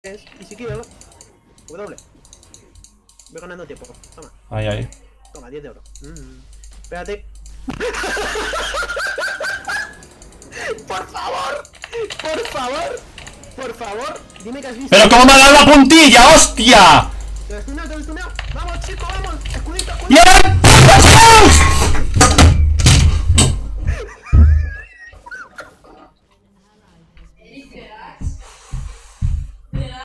Y si quiero, W. Voy ganando tiempo. Toma. Ahí, ahí. Toma, 10 de oro. Espérate. Por favor. Por favor. Por favor. Dime que has visto. ¡Pero cómo me ha dado la puntilla, hostia! Te he stunado. Vamos, chico, vamos. Escudito, escudito. ¡Y ahora!